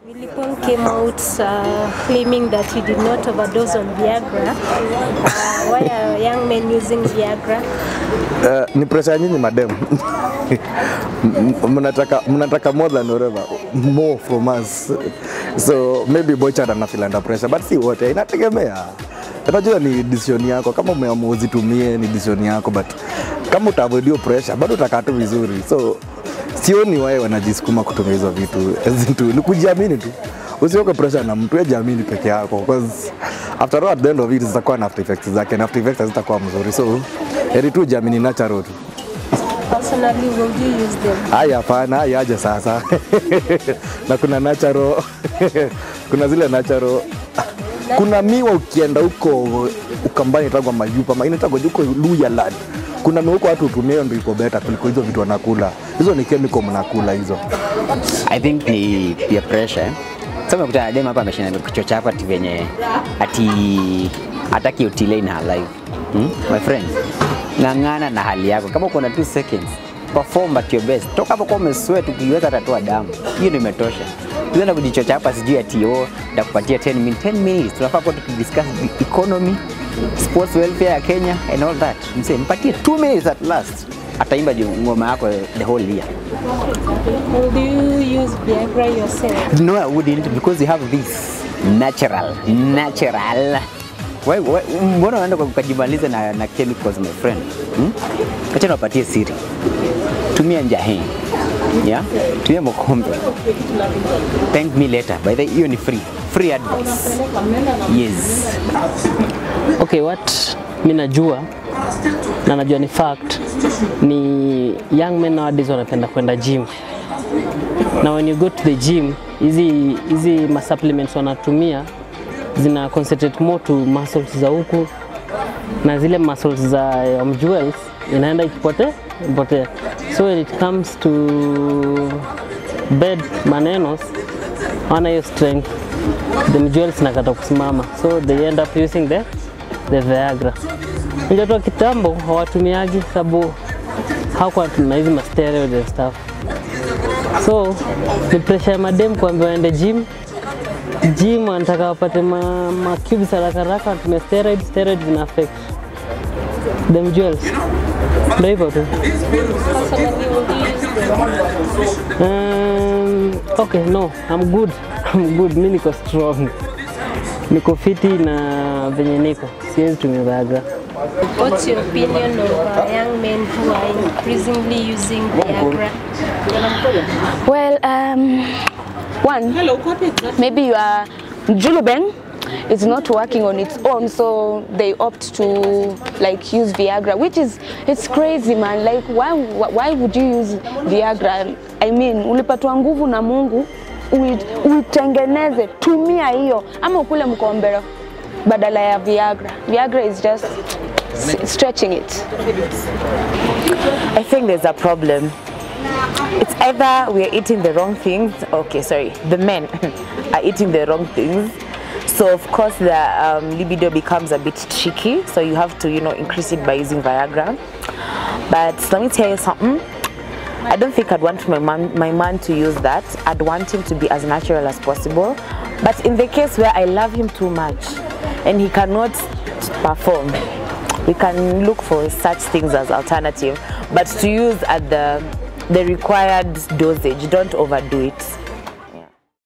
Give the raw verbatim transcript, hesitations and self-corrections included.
Willy Paul came out uh, claiming that he did not overdose on Viagra. Uh, why are young men using Viagra? Uh, ni pressure nyinyi madam. Mnataka mnataka more than whatever, more from us. So maybe boy child ana feel under pressure, but si wote inategemea. Unajua ni decision yako, kama umeamua uzitumie ni decision yako, but kama utaavoid pressure bado utakaa tu vizuri. So sioni wao wanajisukuma kutumia hizo vitu. Ezintu ni kujiamini tu. Usiweke pressure na mtu, jiamini peke yako, because after all at the end of it zitakuwa na after effects zake, na after effects zitakuwa mzuri. So heri tu jiamini natural tu. Personally, will you use them? Haya hapana, haya aje sasa. Na kuna natural, kuna zile natural. Kuna miwa ukienda huko ukambani itagwa mayupa, maana itagwa huko Luya Land. Kuna miwa huko watu hutumia ndio iko better kuliko hizo vitu wanakula. Hizo ni chemical mnakula hizo. I think ni peer pressure. Sasa mkutana dem hapa ameshinda kuchocha hapa ati venye ati hataki utile in her life. Hmm? My friend, ngangana na hali yako. Kama uko na two seconds, perform at your best. Toka hapo kwa umesweat ukiweza tatoa damu. Hiyo ndio imetosha. Tunaenda kujichocha hapa sijui ati oh ndakupatia ten minutes. ten minutes tunafaa kwa tukidiscuss the economy, sports welfare ya Kenya and all that. Msee mpatie two minutes at last. Ataimba ngoma yako the whole year. Will you use Viagra yourself? No, I wouldn't, because you have this natural, natural. Why, why, mbona unaenda kujimaliza na, na chemicals, my friend? Hmm? Acha niwapatie siri. Tumia njahii. Yeah? Tumia mokombe. Thank me later. By the way, hiyo ni free. Free advice. Yes. Okay, what mimi najua na najua ni fact ni young men nowadays wanapenda kwenda gym. Now when you go to the gym, hizi hizi ma supplements wanatumia zina concentrate more to muscles za huku, na zile muscles za um, jewels inaenda ikipote ipotea. So when it comes to bed manenos, wana hiyo strength, the jewels nakata kusimama, so they end up using the the Viagra. Watu wa kitambo hawatumiagi sababu hakuwa tuna hizi ma steroids and stuff. So the pressure madem kuambiwa waende gym, gym anataka wapate ma, ma cubes haraka haraka, watumia steroids, steroids ina affect them jewels. Ndio hivyo tu. Um, okay, no, I'm good. I'm good. Mimi niko strong. Niko fiti na venye niko. Siwezi tumia Viagra. What's your opinion of uh, young men who are increasingly using Viagra? Well, um, one, maybe you are Julubeng is not working on its own, so they opt to like use Viagra, which is it's crazy, man. Like why why would you use Viagra? I mean, ulipatwa nguvu na Mungu, uitengeneze, tumia hiyo ama ukule mkombero badala ya Viagra. Viagra is just stretching it. I think there's a problem. It's either we are eating the wrong things. Okay, sorry, the men are eating the wrong things. So of course the um, libido becomes a bit tricky. So you have to, you know, increase it by using Viagra. But let me tell you something. I don't think I'd want my man, my man to use that. I'd want him to be as natural as possible. But in the case where I love him too much and he cannot perform, we can look for such things as alternative. But to use at the the required dosage, don't overdo it.